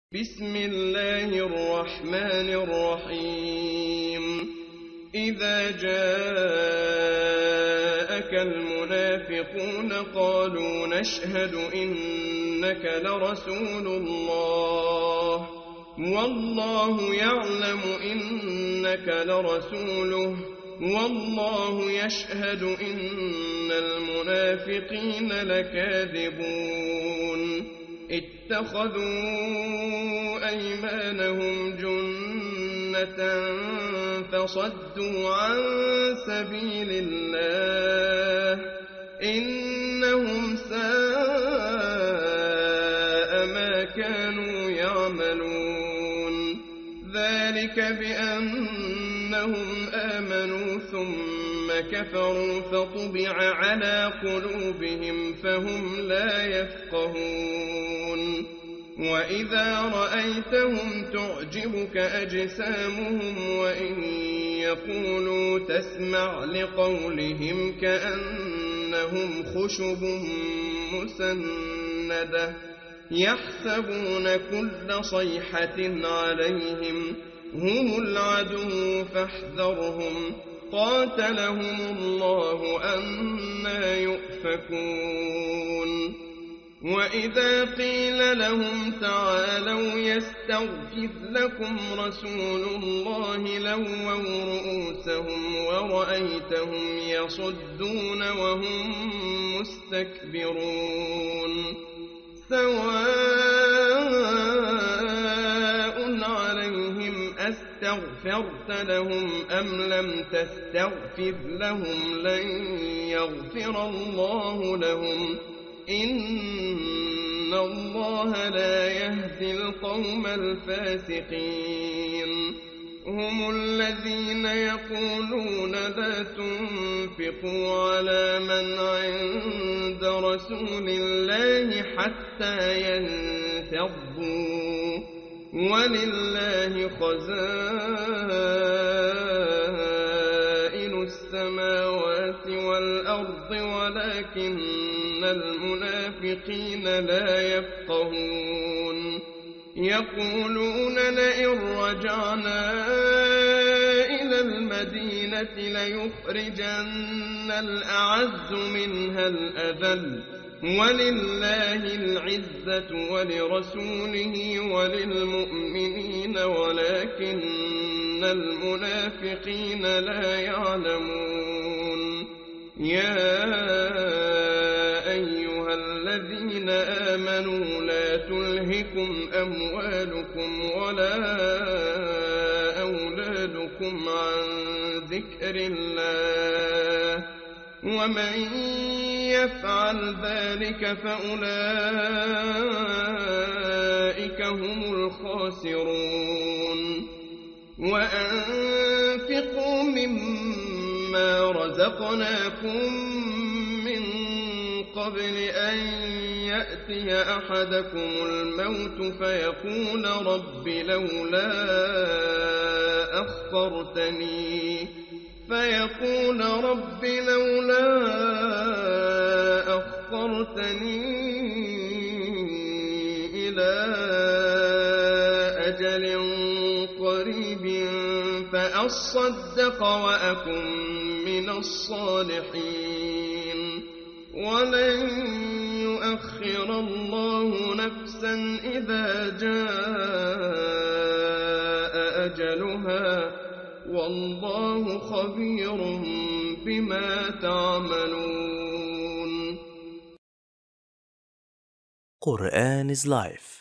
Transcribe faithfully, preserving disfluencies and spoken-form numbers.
بسم الله الرحمن الرحيم إذا جاءك المنافقون قالوا نشهد إنك لرسول الله والله يعلم إنك لرسوله والله يشهد إن المنافقين لكاذبون اتخذوا أيمانهم جنة فصدوا عن سبيل الله إنهم ساء ما كانوا يعملون ذلك بأنهم آمنوا ثم كفروا فطبع على قلوبهم فهم لا يفقهون وإذا رأيتهم تعجبك أجسامهم وإن يقولوا تسمع لقولهم كأنهم خشب مسندة يحسبون كل صيحة عليهم هم العدو فاحذرهم قاتلهم الله أنى يؤفكون وإذا قيل لهم تعالوا يستغفر لكم رسول الله لووا رؤوسهم ورأيتهم يصدون وهم مستكبرون سواء عليهم أستغفرت لهم أم لم تستغفر لهم لن يغفر الله لهم إن الله لا يهدي القوم الفاسقين هم الذين يقولون لا تنفقوا على من عند رسول الله حتى ينفضوا ولله خزائن السماوات والأرض ولكن المنافقين لا يفقهون يقولون لئن رجعنا إلى المدينة ليخرجن الأعز منها الأذل ولله العزة ولرسوله وللمؤمنين ولكن المنافقين لا يعلمون يا أيها الذين آمنوا لا تلهكم أموالكم ولا أولادكم عن ذكر الله ومن يفعل ذلك فأولئك هم الخاسرون وأنفقوا مما رزقناكم من قبل أن يأتي أحدكم الموت فيقول رب لولا أخرتني فيقول رب لولا أخرتني إلى أجل قريب فأصدق وأكن من الصالحين ولن يؤخر الله نفسا إذا جاء أجلها والله خبير بما تعملون. Quran is life.